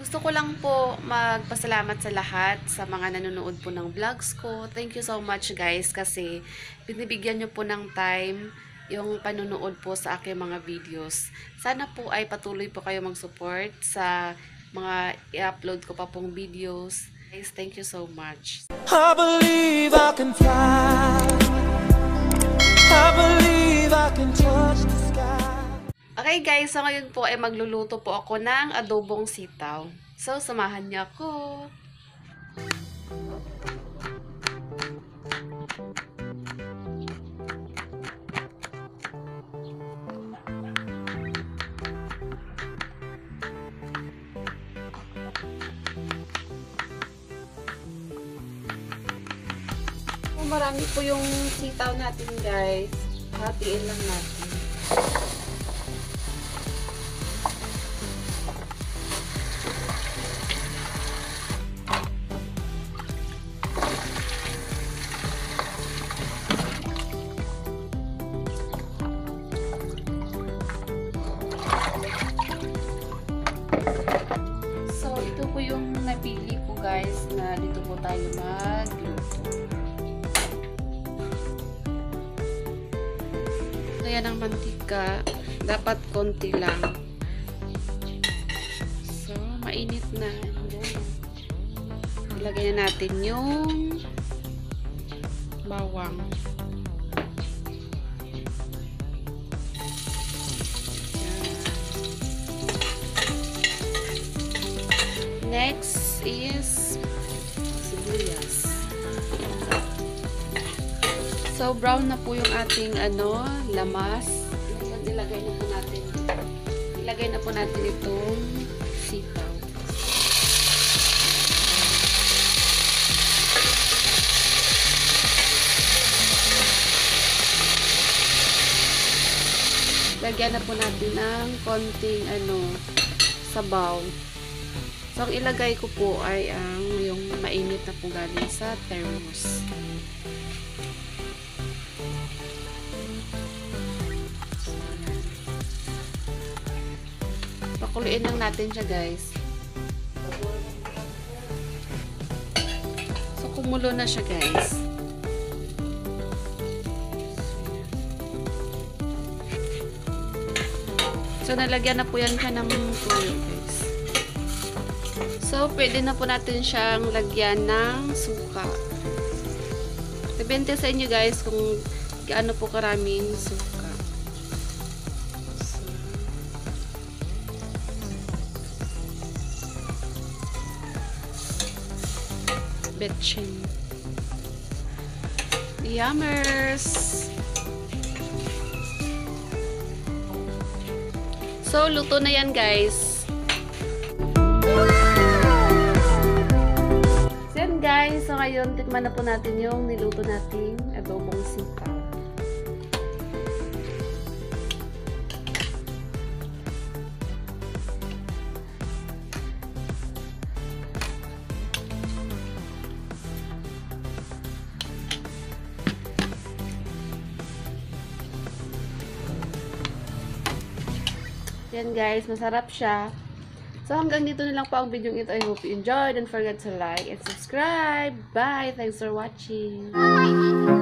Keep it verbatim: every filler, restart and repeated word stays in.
Gusto ko lang po magpasalamat sa lahat sa mga nanonood po ng vlogs ko. Thank you so much guys kasi binibigyan nyo po ng time yung panonood po sa aking mga videos. Sana po ay patuloy po kayo mag-support sa mga i-upload ko pa pong videos. Guys, thank you so much. I believe I can fly. I believe I can touch the sky. Okay guys, so ngayon po ay magluluto po ako ng adobong sitaw. So, samahan niyo ako. So, marami po yung sitaw natin guys. Hatiin lang natin. Ito po yung napili ko guys na dito po tayo magluto. Kaya ng mantika, dapat konti lang. So, mainit na. Ilagay na natin yung bawang. Next is sibuyas. So, brown na po yung ating ano, lamas. Ilagay na po natin. Ilagay na po natin itong sitaw. Lagyan na po natin ng konting ano, sabaw. So, ang ilagay ko po ay ang yung mainit na po galing sa thermos. Pakuluin lang natin siya guys. So, kumulo na siya guys. So, nalagyan na po yan siya ng tuyo guys. So, pwede na po natin siyang lagyan ng suka. Depende sa inyo guys kung gaano po karaming suka. So, betchin. Yummers! So, luto na yan guys. Guys, so ngayon, tikman na po natin yung niluto nating adobong sitaw. Yan guys, masarap siya. So, hanggang dito na lang po ang video ito. I hope you enjoyed. Don't forget to like and subscribe. Bye! Thanks for watching.